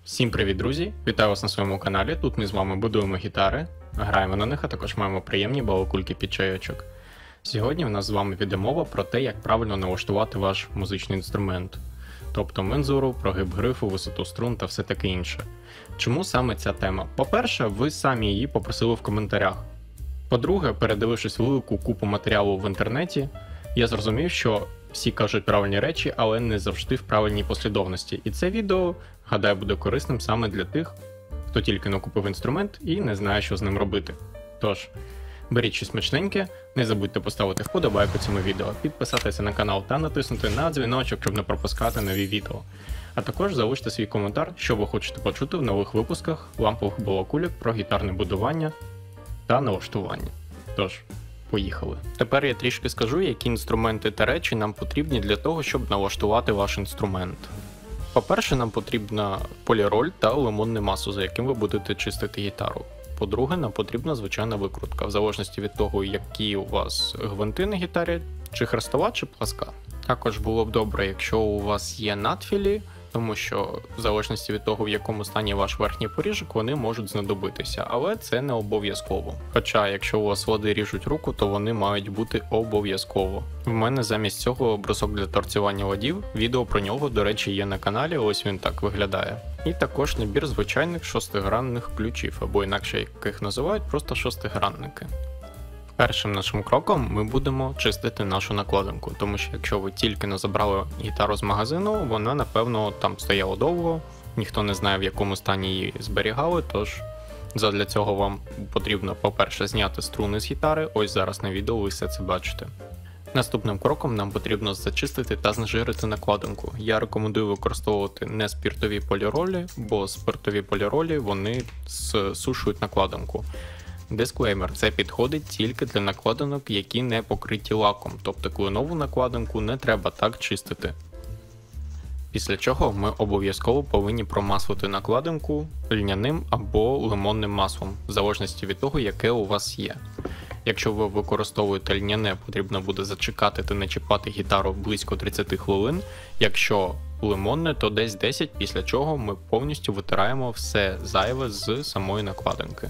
Всім привіт, друзі! Вітаю вас на своєму каналі. Тут ми з вами будуємо гітари, граємо на них, а також маємо приємні балакульки під чайочок. Сьогодні в нас з вами піде мова про те, як правильно налаштувати ваш музичний інструмент, тобто мензуру, прогиб грифу, висоту струн та все таке інше. Чому саме ця тема? По-перше, ви самі її попросили в коментарях. По-друге, передивившись велику купу матеріалу в інтернеті, я зрозумів, що всі кажуть правильні речі, але не завжди в правильній послідовності. І це відео, гадаю, буде корисним саме для тих, хто тільки накупив інструмент і не знає, що з ним робити. Тож, беріть щось смачненьке, не забудьте поставити вподобайку цьому відео, підписатися на канал та натиснути на дзвіночок, щоб не пропускати нові відео. А також залиште свій коментар, що ви хочете почути в нових випусках лампових балакульок про гітарне будування та налаштування. Тож, поїхали. Тепер я трішки скажу, які інструменти та речі нам потрібні для того, щоб налаштувати ваш інструмент. По-перше, нам потрібна поліроль та лимонне масло, за яким ви будете чистити гітару. По-друге, нам потрібна звичайна викрутка, в залежності від того, які у вас гвинти на гітарі, чи хрестова, чи пласка. Також було б добре, якщо у вас є надфілі, тому що в залежності від того, в якому стані ваш верхній поріжок, вони можуть знадобитися, але це не обов'язково. Хоча, якщо у вас лади ріжуть руку, то вони мають бути обов'язково. В мене замість цього брусок для торцювання ладів, відео про нього, до речі, є на каналі, ось він так виглядає. І також набір звичайних шостигранних ключів, або інакше яких називають просто шостигранники. Першим нашим кроком ми будемо чистити нашу накладинку, тому що якщо ви тільки не забрали гітару з магазину, вона напевно там стояла довго, ніхто не знає в якому стані її зберігали, тож задля цього вам потрібно, по-перше, зняти струни з гітари, ось зараз на відео ви все це бачите. Наступним кроком нам потрібно зачистити та знежирити накладинку. Я рекомендую використовувати не спіртові поліролі, бо спиртові поліролі вони зсушують накладинку. Дисклеймер, це підходить тільки для накладинок, які не покриті лаком, тобто кленову накладинку не треба так чистити. Після чого ми обов'язково повинні промаслити накладинку льняним або лимонним маслом, в залежності від того, яке у вас є. Якщо ви використовуєте льняне, потрібно буде зачекати та не чіпати гітару близько 30 хвилин, якщо лимонне, то десь 10, після чого ми повністю витираємо все зайве з самої накладинки.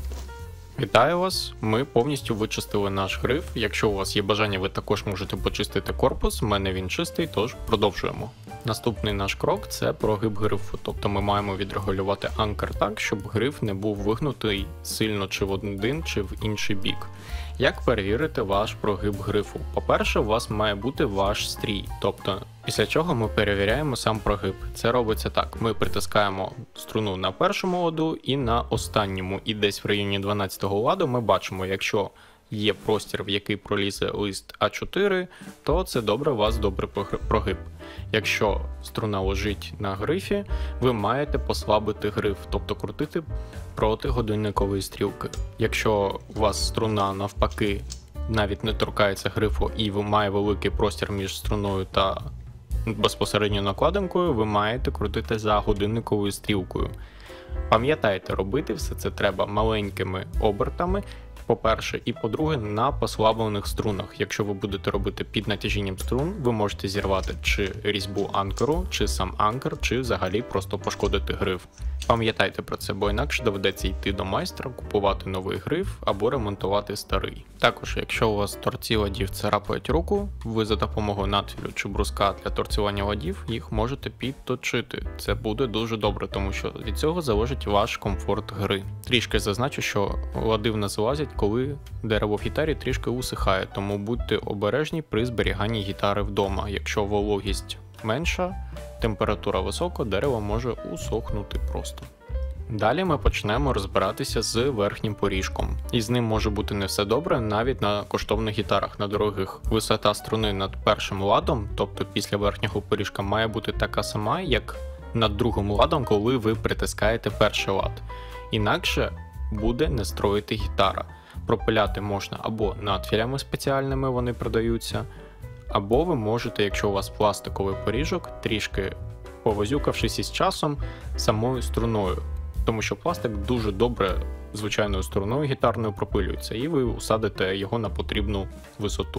Вітаю вас! Ми повністю вичистили наш гриф. Якщо у вас є бажання, ви також можете почистити корпус, в мене він чистий, тож продовжуємо. Наступний наш крок – це прогиб грифу, тобто ми маємо відрегулювати анкер так, щоб гриф не був вигнутий сильно чи в один, чи в інший бік. Як перевірити ваш прогиб грифу? По-перше, у вас має бути ваш стрій, тобто після чого ми перевіряємо сам прогиб. Це робиться так, ми притискаємо струну на першому ладу і на останньому, і десь в районі 12-го ладу ми бачимо, якщо є простір, в який пролізе лист А4, то це добре, у вас добрий прогиб. Якщо струна лежить на грифі, ви маєте послабити гриф, тобто крутити проти годинникової стрілки. Якщо у вас струна навпаки навіть не торкається грифу і має великий простір між струною та безпосередньо накладинкою, ви маєте крутити за годинниковою стрілкою. Пам'ятайте, робити все це треба маленькими обертами, по-перше, і по-друге, на послаблених струнах. Якщо ви будете робити під натяжінням струн, ви можете зірвати чи різьбу анкеру, чи сам анкер, чи взагалі просто пошкодити гриф. Пам'ятайте про це, бо інакше доведеться йти до майстра, купувати новий гриф або ремонтувати старий. Також, якщо у вас торці ладів царапають руку, ви за допомогою надфілю чи бруска для торцювання ладів їх можете підточити. Це буде дуже добре, тому що від цього залежить ваш комфорт гри. Трішки зазначу, що лади в нас залазять, коли дерево в гітарі трішки усихає, тому будьте обережні при зберіганні гітари вдома. Якщо вологість менша, температура висока, дерево може усохнути просто. Далі ми почнемо розбиратися з верхнім поріжком. І з ним може бути не все добре навіть на коштовних гітарах. На дорогих висота струни над першим ладом, тобто після верхнього поріжка, має бути така сама, як над другим ладом, коли ви притискаєте перший лад. Інакше буде не строїти гітара. Пропиляти можна або надфілями спеціальними, вони продаються, або ви можете, якщо у вас пластиковий поріжок, трішки повозюкавшись із часом самою струною. Тому що пластик дуже добре звичайною струною гітарною пропилюється, і ви усадите його на потрібну висоту.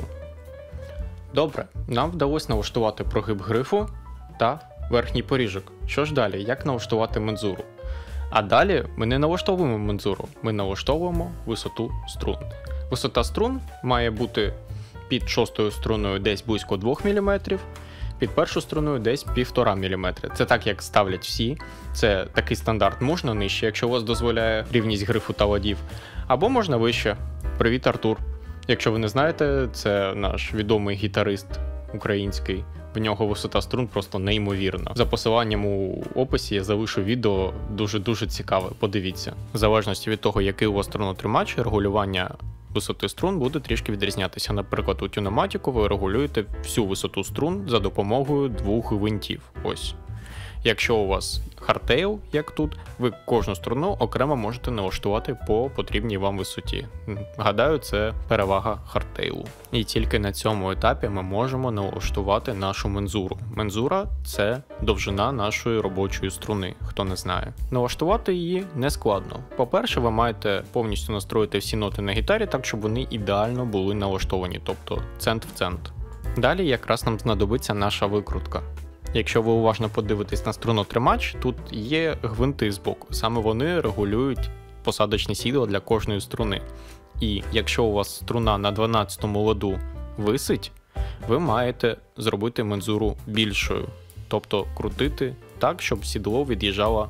Добре, нам вдалося налаштувати прогиб грифу та верхній поріжок. Що ж далі, як налаштувати мензуру? А далі ми не налаштовуємо мензуру, ми налаштовуємо висоту струн. Висота струн має бути під шостою струною десь близько 2 мм, під першою струною десь 1,5 мм. Це так, як ставлять всі. Це такий стандарт, можна нижче, якщо у вас дозволяє рівність грифу та ладів, або можна вище. Привіт, Артур! Якщо ви не знаєте, це наш відомий гітарист український. В нього висота струн просто неймовірна. За посиланням у описі я залишу відео дуже-дуже цікаве, подивіться. В залежності від того, який у вас струнотримач, регулювання висоти струн буде трішки відрізнятися. Наприклад, у Tune-o-matic ви регулюєте всю висоту струн за допомогою 2 гвинтів. Ось. Якщо у вас хардтейл, як тут, ви кожну струну окремо можете налаштувати по потрібній вам висоті. Гадаю, це перевага хардтейлу. І тільки на цьому етапі ми можемо налаштувати нашу мензуру. Мензура – це довжина нашої робочої струни, хто не знає. Налаштувати її не складно. По-перше, ви маєте повністю настроїти всі ноти на гітарі так, щоб вони ідеально були налаштовані, тобто цент в цент. Далі якраз нам знадобиться наша викрутка. Якщо ви уважно подивитесь на струнотримач, тут є гвинти збоку. Саме вони регулюють посадочне сідло для кожної струни. І якщо у вас струна на 12-му ладу висить, ви маєте зробити мензуру більшою. Тобто крутити так, щоб сідло від'їжджало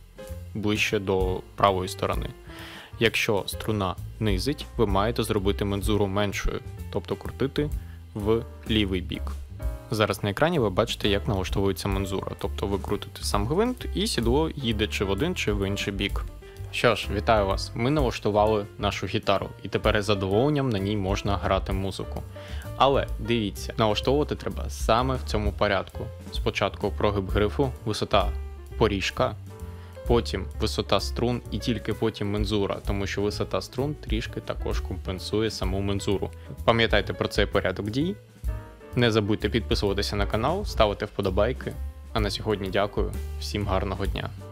ближче до правої сторони. Якщо струна низить, ви маєте зробити мензуру меншою, тобто крутити в лівий бік. Зараз на екрані ви бачите, як налаштовується мензура, тобто ви крутите сам гвинт і сідло їде чи в один, чи в інший бік. Що ж, вітаю вас, ми налаштували нашу гітару і тепер із задоволенням на ній можна грати музику. Але дивіться, налаштовувати треба саме в цьому порядку. Спочатку прогиб грифу, висота поріжка, потім висота струн і тільки потім мензура, тому що висота струн трішки також компенсує саму мензуру. Пам'ятайте про цей порядок дій. Не забудьте підписуватися на канал, ставити вподобайки. А на сьогодні дякую. Всім гарного дня.